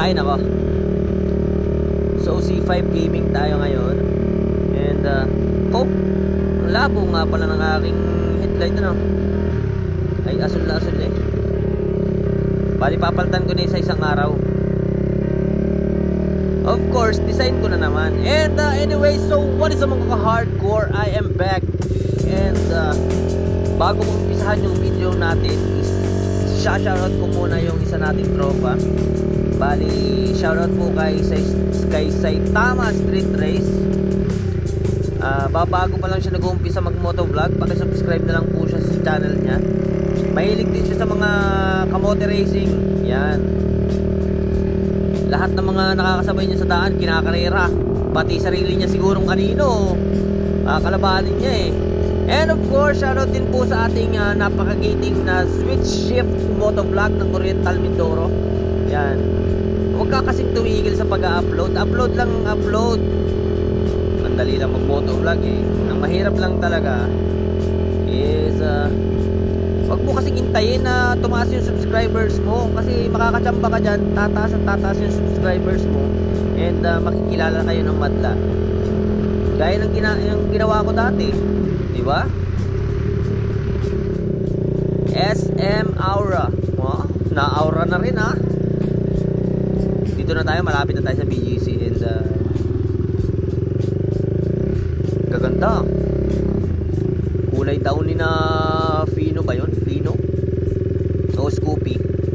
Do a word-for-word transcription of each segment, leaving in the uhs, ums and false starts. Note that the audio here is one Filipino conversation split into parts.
Ay nako. So C five gaming tayo ngayon. And uh, oh, ang labo nga pala ng aking headlight, ano. Ay asul na asul eh. Bali papalitan ko na sa isang araw. Of course, design ko na naman. And uh, anyway, so what is up mga ka-hardcore? I am back. And uh, bago kong umpisahan yung video natin, is shoutout ko muna yung isa nating tropa. Bali, shoutout po kay, kay Saitama Street Race. uh, Babago pa lang siya nag-uumpisa mag-motovlog. Paki-subscribe na lang po siya sa channel niya. Mahilig din siya sa mga kamote racing. Yan. Lahat ng mga nakakasabay niya sa daan kinakarera. Pati sarili niya sigurong kanino uh, kalabanin niya eh. And of course, shoutout din po sa ating uh, napakagiting na switch shift motovlog ng Oriental Mindoro. Yan. Huwag ka kasing tumigil sa pag-upload. Upload lang, upload. Mandali lang mag-motovlog eh. Ang mahirap lang talaga is uh, huwag mo kasing hintayin na tumaas yung subscribers mo. Kasi makakachamba ka dyan, tataas at tataas yung subscribers mo. And uh, makikilala kayo ng madla. Gaya ng gina yung ginawa ko dati, diba? S M Aura. Oh, na-aura na rin ha. Dito na tayo, malapit na tayo sa B G C. And uh, gaganda. Kulay daw ni na Fino ba yun? Fino? O Scoopy.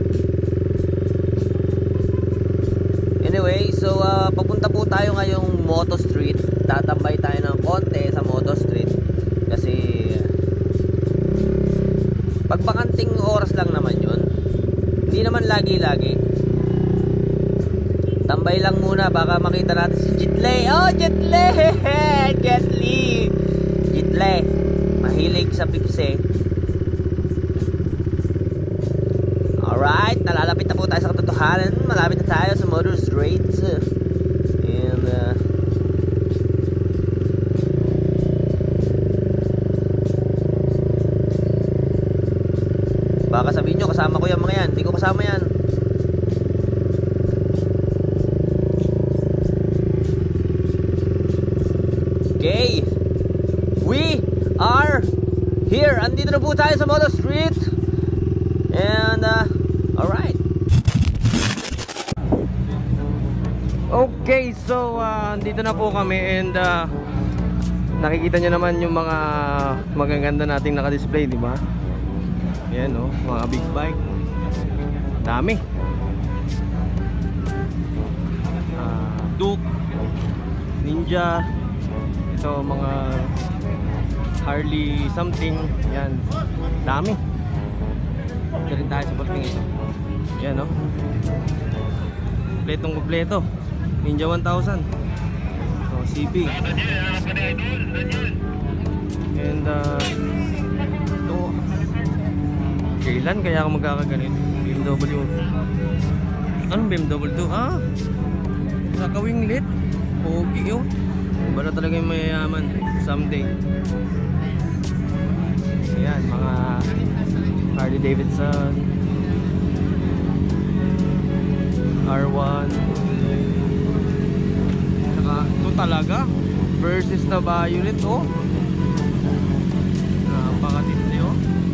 Anyway, so uh, papunta po tayo ngayong Moto Street. Tatambay tayo ng konti sa Moto Street. Kasi pagbakanting oras lang naman yun. Hindi naman lagi-lagi. Tambay lang muna, baka makita natin si Jitley. Oh, Jitley! Jitley! Jitley, mahilig sa pipse. Alright, nalalapit na po tayo sa katotohanan. Malapit na tayo sa Moto Street. And uh, baka sabihin nyo, kasama ko yung mga yan. Hindi ko kasama yan. Okay, we are here. Andito na po tayo sa Moto Street. And uh, alright. Okay, so uh, andito na po kami. And uh, nakikita nyo naman yung mga magaganda nating naka-display, di ba? Yan o, oh, mga big bike. Dami. uh, Duke, Ninja. Ito mga Harley something. Yan, dami. Ito rin tayo sa parting ito. Yan o, oh. Kompletong kompleto. Ninja one thousand. So C B. And uh, ito, kailan kaya ako magkakaganit? B M W. Anong B M W to? Ah, nakawinglit. Pogi yun. Iba na talaga yung mayayaman someday. Ayan, mga Harley Davidson R one. Saka ito talaga versus na Violet. Oh, napakatindi oh.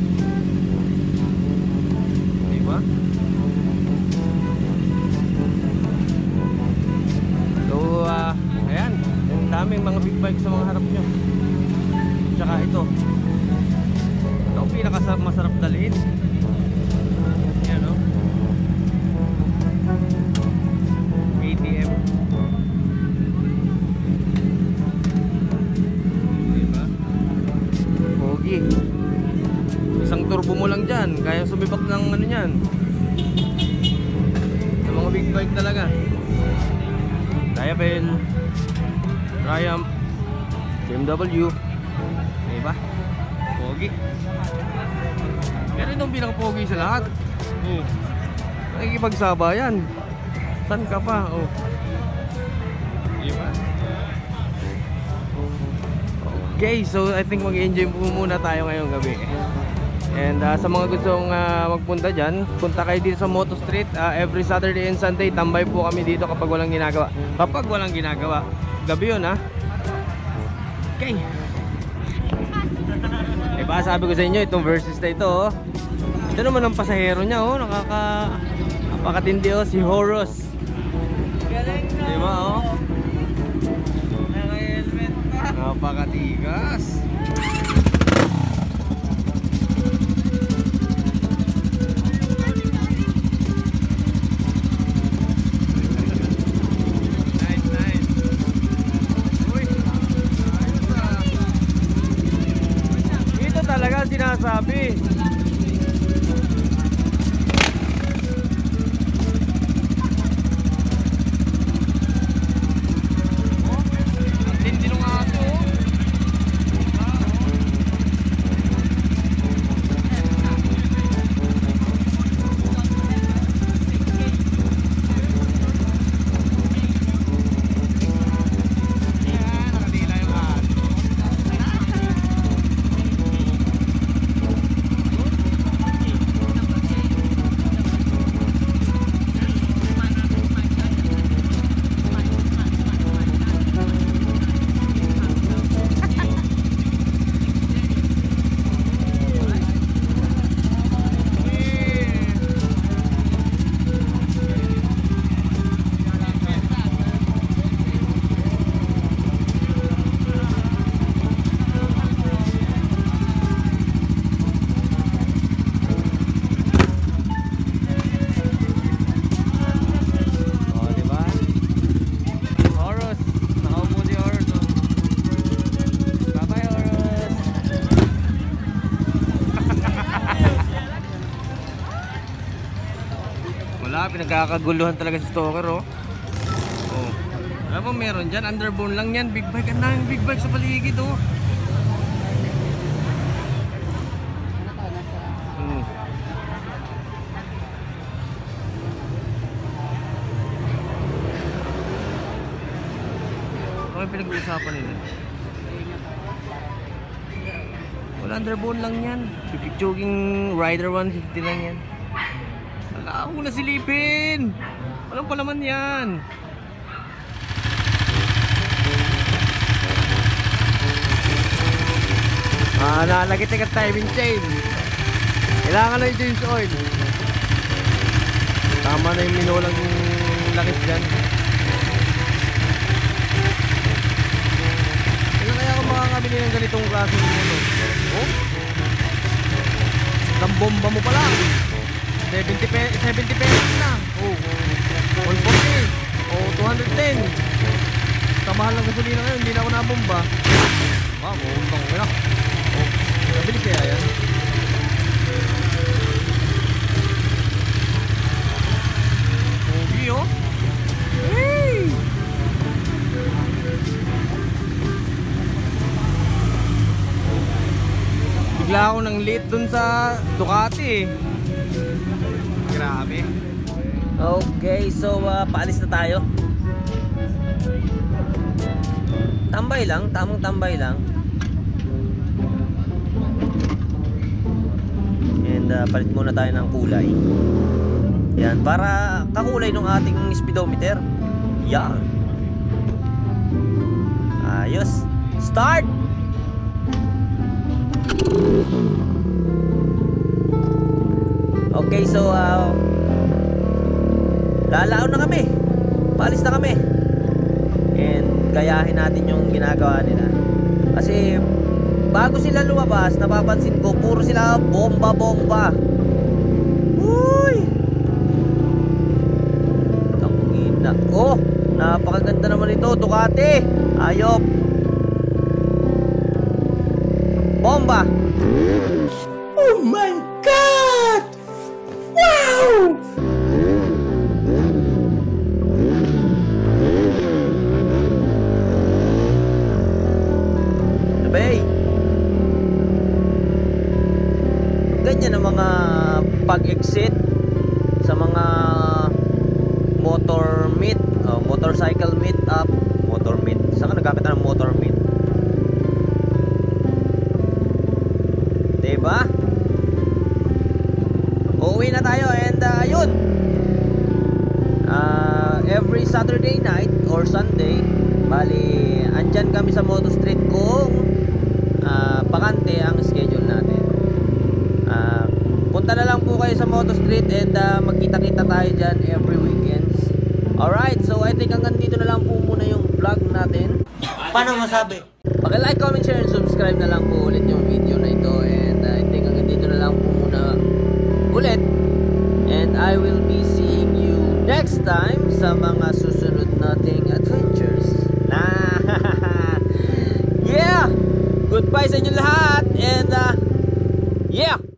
Diba? So uh, ayan, ang daming mga big bike sa mga harap nyo. Tsaka ito, ito ang pinakamasarap dalhin. Yan o, K T M. Diba? Pogi. Isang turbo mo lang dyan, kaya sumibak ng ano yan. Ng mga big bike talaga. Diabel, Triumph, B M W. Diba? Pogi. Pero itong pinaka-pogi sa lahat. Oh, nakikipagsaba yan. San ka pa? Oh, diba? Okay, so I think mag-enjoy po muna tayo ngayong gabi. And uh, sa mga gustong uh, magpunta dyan, punta kayo dito sa Moto Street. uh, Every Saturday and Sunday, tambay po kami dito kapag walang ginagawa. Kapag walang ginagawa, gabi yun ha. Okay. Diba sabi ko sa inyo, itong versus na ito oh. Ito naman ang pasahero niya oh. Nakaka napakatindi oh, si Horus. Galing na. Diba oh, naka-helmet pa. napakatigas. Sinasabi oh, ang tindi ng aso oh. Pinagkakaguluhan talaga si Stalker oh. Oh. Ano ba meron dyan? Underbone lang yan. Big bike. Ang daming big bike sa paligid oh. Hmm. Ano pinag-uusapan nila? Wala, underbone lang yan. Jogging Rider one fifty lang yan. Wala akong nasilipin. Walang palaman yan. Ah, nalagit na ka timing chain. Kailangan na yung change oil. Tama na yung minulang lakit dyan. Kailan kaya ako makakabili ng ganitong klase ng ano? Oh? Ang bomba mo pala. seventy pesos na. Oh. one forty. Oh, two hundred ten. Sa mahal ng gasolina ngayon, hindi na ako nabomba. Ah, bumbang ko na. Oh, nabili kaya yan. Pogi oh. Hey! Bigla ako ng late dun sa Ducati eh. Grabe. Okay, so uh, paalis na tayo. Tambay lang, tamang tambay lang. And uh, palit muna tayo ng kulay. Yan, para kakulay ng ating speedometer. Yan. Ayos. Start! Okay, so uh, lalaon na kami. Paalis na kami. And gayahin natin yung ginagawa nila. Kasi bago sila lumabas, napapansin ko puro sila bomba-bomba. Uy! Tangina. Oh, napakaganda naman ito, Ducati. Ayop. Bomba. Oh my God! Wow! Sabay. Ganyan ang mga pag-exit sa mga motor meet, oh, motorcycle meet up, motor meet. Saan ka nagkakita ng motor meet? Diba? Saturday night or Sunday, bali andyan kami sa Moto Street kung uh, bakante ang schedule natin. uh, Punta na lang po kayo sa Moto Street and uh, magkita-kita tayo dyan every weekends. Alright, so I think hanggang dito na lang po muna yung vlog natin. Paano masabi? Paki-like, comment, share, and subscribe na lang po ulit yung video na ito. And uh, I think hanggang dito na lang po muna ulit. And I will be seeing you next time sa mga susunod nating adventures. Nah. Yeah! Goodbye sa inyo lahat. And uh, yeah!